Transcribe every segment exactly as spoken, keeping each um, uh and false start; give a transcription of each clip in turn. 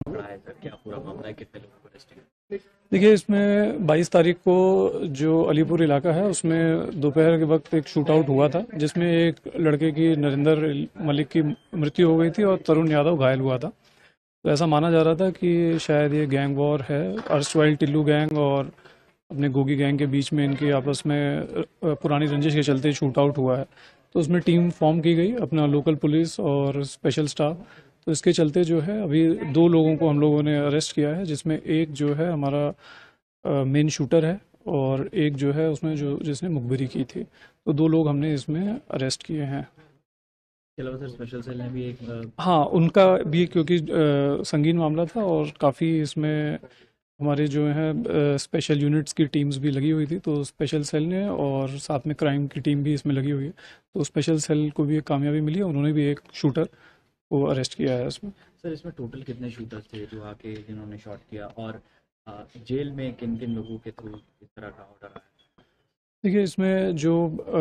पकड़ा है सर? क्या पूरा मामला है? कितने लोगों को अरेस्ट किया? देखिए, इसमें बाईस तारीख को जो अलीपुर इलाका है उसमें दोपहर के वक्त एक शूट आउट हुआ था, जिसमें एक लड़के की, नरेंद्र मलिक की मृत्यु हो गई थी और तरुण यादव घायल हुआ था। तो ऐसा माना जा रहा था कि शायद ये गैंग वॉर है, अर्स्टवाइल टिल्लू गैंग और अपने गोगी गैंग के बीच में इनकी आपस में अ, पुरानी रंजिश के चलते शूट आउट हुआ है। तो उसमें टीम फॉर्म की गई, अपना लोकल पुलिस और स्पेशल स्टाफ। तो इसके चलते जो है अभी दो लोगों को हम लोगों ने अरेस्ट किया है, जिसमें एक जो है हमारा मेन शूटर है और एक जो है उसमें जो जिसने मुखबिरी की थी। तो दो लोग हमने इसमें अरेस्ट किए हैं। इसके अलावा सर स्पेशल सेल ने भी एक अ, हाँ, उनका भी क्योंकि अ, संगीन मामला था और काफ़ी इसमें हमारे जो है स्पेशल यूनिट्स की टीम्स भी लगी हुई थी, तो स्पेशल सेल ने और साथ में क्राइम की टीम भी इसमें लगी हुई है। तो स्पेशल सेल को भी एक कामयाबी मिली है, उन्होंने भी एक शूटर को अरेस्ट किया है इसमें। सर इसमें टोटल कितने शूटर्स थे जो आके जिन्होंने शॉट किया, और अ, जेल में किन किन लोगों के थ्रू इस तरह का ऑर्डर आया? देखिए, इसमें जो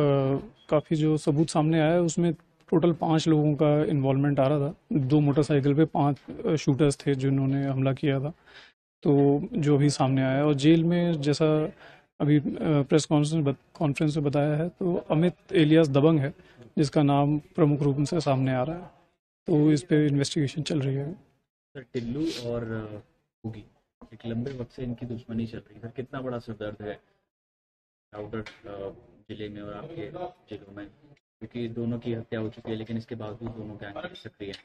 काफ़ी जो सबूत सामने आया है उसमें टोटल पाँच लोगों का इन्वॉल्वमेंट आ रहा था। दो मोटरसाइकिल पे पांच शूटर्स थे जिन्होंने हमला किया था। तो जो भी सामने आया, और जेल में जैसा अभी प्रेस कॉन्फ्रेंस कॉन्फ्रेंस में बताया है, तो अमित एलियास दबंग है जिसका नाम प्रमुख रूप से सामने आ रहा है। तो इस पे इन्वेस्टिगेशन चल रही है। सर टिल्लू और अ, होगी, एक लंबे वक्त से इनकी दुश्मनी चल रही है सर। कितना बड़ा सरदर्द है राउटर जिले में और आपके जिलों में, क्योंकि दोनों की हत्या हो चुकी है लेकिन इसके बावजूद दोनों गैंग सक्रिय हैं।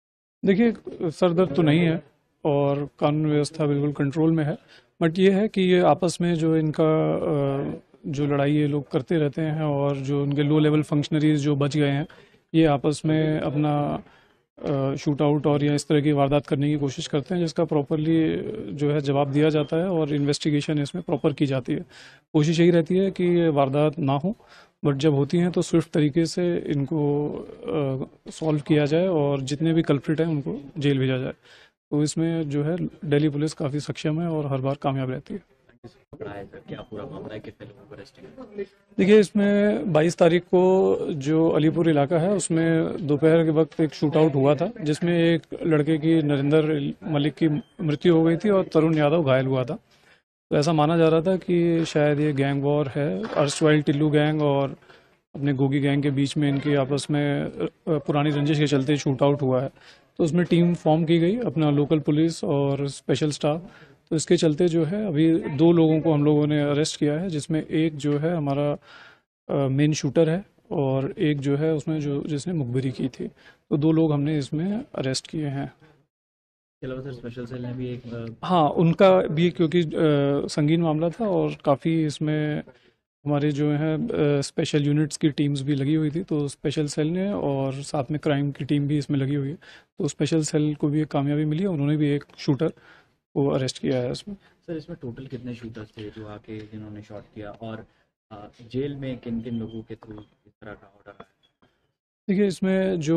देखिए, सर दर्द तो नहीं है और कानून व्यवस्था बिल्कुल कंट्रोल में है। बट ये है कि ये आपस में जो इनका अ, जो लड़ाई ये लोग करते रहते हैं, और जो उनके लो लेवल फंक्शनरीज जो बच गए हैं, ये आपस में अपना शूट आउट और या इस तरह की वारदात करने की कोशिश करते हैं, जिसका प्रॉपरली जो है जवाब दिया जाता है और इन्वेस्टिगेशन इसमें प्रॉपर की जाती है। कोशिश यही रहती है कि ये वारदात ना हो, बट जब होती हैं तो स्विफ्ट तरीके से इनको सॉल्व किया जाए और जितने भी कल्प्रिट हैं उनको जेल भेजा जाए। तो इसमें जो है दिल्ली पुलिस काफ़ी सक्षम है और हर बार कामयाब रहती है। किस पकड़ा है सर? क्या पूरा मामला है? कितने लोगों को अरेस्ट किया? देखिए, इसमें बाईस तारीख को जो अलीपुर इलाका है उसमें दोपहर के वक्त एक शूट आउट हुआ था, जिसमें एक लड़के की, नरेंद्र मलिक की मृत्यु हो गई थी और तरुण यादव घायल हुआ था। तो ऐसा माना जा रहा था कि शायद ये गैंग वॉर है, अर्स्टवाइल टिल्लू गैंग और अपने गोगी गैंग के बीच में इनकी आपस में अ, पुरानी रंजिश के चलते शूट आउट हुआ है। तो उसमें टीम फॉर्म की गई, अपना लोकल पुलिस और स्पेशल स्टाफ। तो इसके चलते जो है अभी दो लोगों को हम लोगों ने अरेस्ट किया है, जिसमें एक जो है हमारा मेन शूटर है और एक जो है उसमें जो जिसने मुखबिरी की थी। तो दो लोग हमने इसमें अरेस्ट किए हैं। इसके अलावा सर स्पेशल सेल ने भी एक अ, हाँ, उनका भी क्योंकि अ, संगीन मामला था और काफ़ी इसमें हमारे जो हैं स्पेशल यूनिट्स की टीम्स भी लगी हुई थी, तो स्पेशल सेल ने और साथ में क्राइम की टीम भी इसमें लगी हुई है। तो स्पेशल सेल को भी एक कामयाबी मिली है, उन्होंने भी एक शूटर को अरेस्ट किया है इसमें। सर इसमें टोटल कितने शूटर्स थे जो आके जिन्होंने शॉट किया, और अ, जेल में किन किन लोगों के थ्रू इस तरह का ऑर्डर आया? देखिए, इसमें जो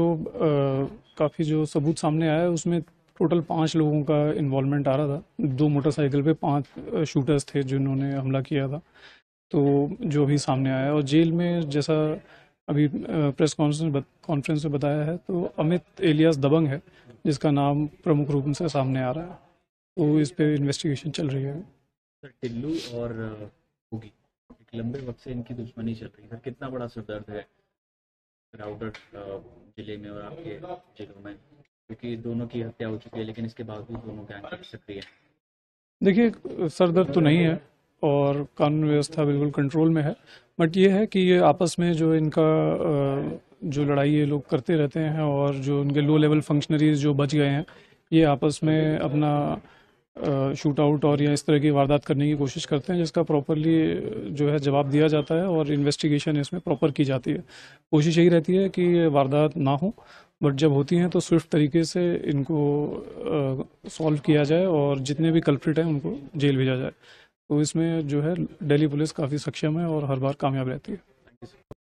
काफ़ी जो सबूत सामने आया है उसमें टोटल पाँच लोगों का इन्वॉल्वमेंट आ रहा था। दो मोटरसाइकिल पे पांच शूटर्स थे जिन्होंने हमला किया था। तो जो भी सामने आया, और जेल में जैसा अभी प्रेस कॉन्फ्रेंस कॉन्फ्रेंस में बताया है, तो अमित एलियास दबंग है जिसका नाम प्रमुख रूप से सामने आ रहा है। तो इस पे इन्वेस्टिगेशन चल रही है। सर टिल्लू और अ, होगी, एक लंबे वक्त से इनकी दुश्मनी चल रही है सर। कितना बड़ा सरदर्द है राउटर जिले में और आपके जिलों में, क्योंकि दोनों की हत्या हो चुकी है लेकिन इसके बावजूद दोनों गैंग सक्रिय हैं। देखिए, सर दर्द तो नहीं है और कानून व्यवस्था बिल्कुल कंट्रोल में है। बट ये है कि ये आपस में जो इनका अ, जो लड़ाई ये लोग करते रहते हैं, और जो उनके लो लेवल फंक्शनरीज जो बच गए हैं, ये आपस में अपना शूट आउट और या इस तरह की वारदात करने की कोशिश करते हैं, जिसका प्रॉपरली जो है जवाब दिया जाता है और इन्वेस्टिगेशन इसमें प्रॉपर की जाती है। कोशिश यही रहती है कि ये वारदात ना हो, बट जब होती हैं तो स्विफ्ट तरीके से इनको सॉल्व किया जाए और जितने भी कल्प्रिट हैं उनको जेल भेजा जाए। तो इसमें जो है दिल्ली पुलिस काफ़ी सक्षम है और हर बार कामयाब रहती है।